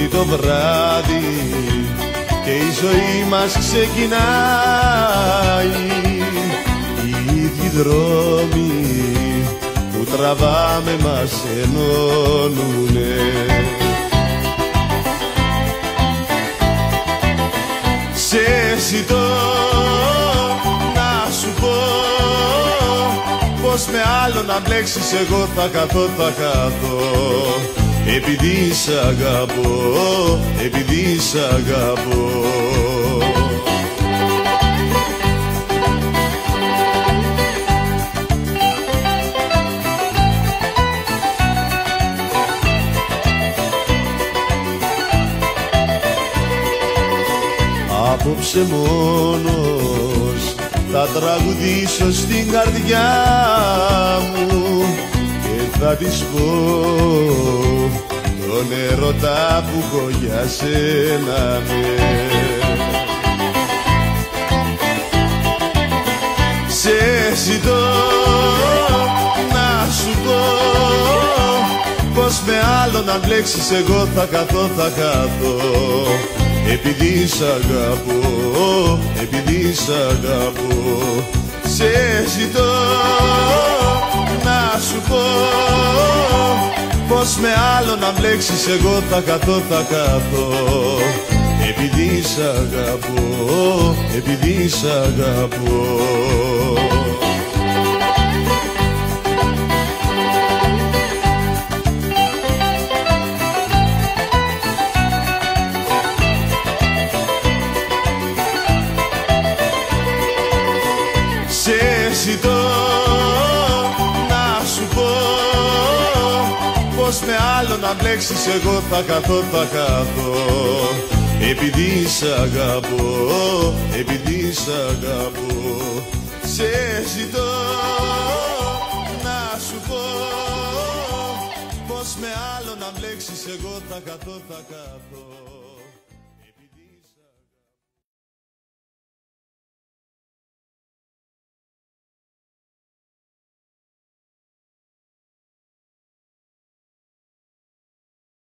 Πέφτει το βράδυ και η ζωή μας ξεκινάει. Οι ίδιοι δρόμοι που τραβάμε μας ενώνουνε. Σε ζητώ να σου πω πως με άλλο να μπλέξεις εγώ θα καθώ, θα καθώ. Επειδή σ' αγαπώ, επειδή σ' αγαπώ. Απόψε μόνος θα τραγουδήσω στην καρδιά μου και θα της πω τον έρωτα που έχω για σένα, ναι. Σε ζητώ να σου πω πως με άλλο να μπλέξεις εγώ θα καθώ, θα καθώ. Επειδή σ' αγαπώ, επειδή σ' αγαπώ. Σε ζητώ να σου πω πως με άλλο να μπλέξεις εγώ θα καθώ, θα καθώ. Επειδή σ' αγαπώ, επειδή σ' αγαπώ. Σε ζητώ να σου πω πως με άλλο να μπλέξεις εγώ θα καθώ, θα καθώ. Επειδή σ' αγαπώ, επειδή σ' αγαπώ. Σε ζητώ να σου πω πως με άλλο να μπλέξεις εγώ θα καθώ, θα καθώ.